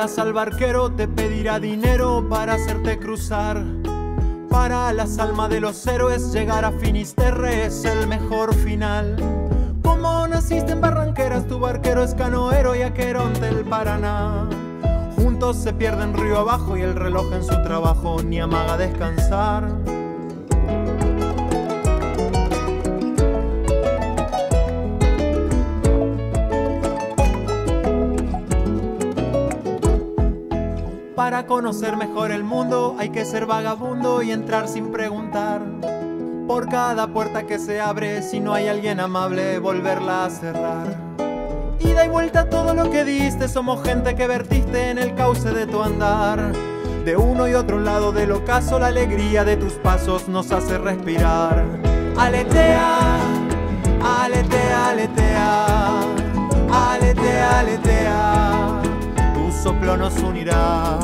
veas al barquero te pedirá dinero para hacerte cruzar. Para las almas de los héroes llegar a Finisterre es el mejor final. Como naciste en Barranqueras, tu barquero es canoero y Aqueronte el Paraná. Juntos se pierden río abajo y el reloj en su trabajo ni amaga descansar. Para conocer mejor el mundo hay que ser vagabundo y entrar sin preguntar. Por cada puerta que se abre, si no hay alguien amable, volverla a cerrar. Ida y vuelta todo lo que diste, somos gente que vertiste en el cauce de tu andar. De uno y otro lado del ocaso, la alegría de tus pasos nos hace respirar. Aletea, aletea, aletea, aletea, aletea, tu soplo nos unirá.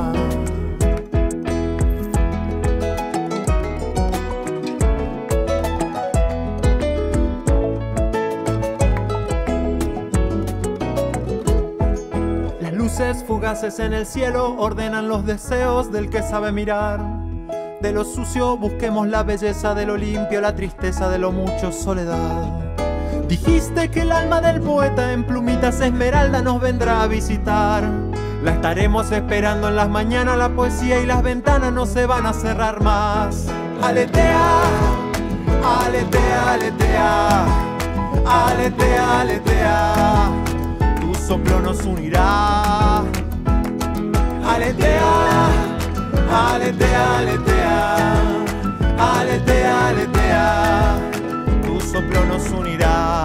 Luces fugaces en el cielo ordenan los deseos del que sabe mirar. De lo sucio busquemos la belleza, de lo limpio la tristeza, de lo mucho soledad. Dijiste que el alma del poeta en plumitas esmeralda nos vendrá a visitar. La estaremos esperando en las mañanas, la poesía y las ventanas no se van a cerrar más. Aletea, aletea, aletea, aletea, aletea, tu soplo nos unirá. Aletea, aletea, aletea, aletea, aletea, tu soplo nos unirá.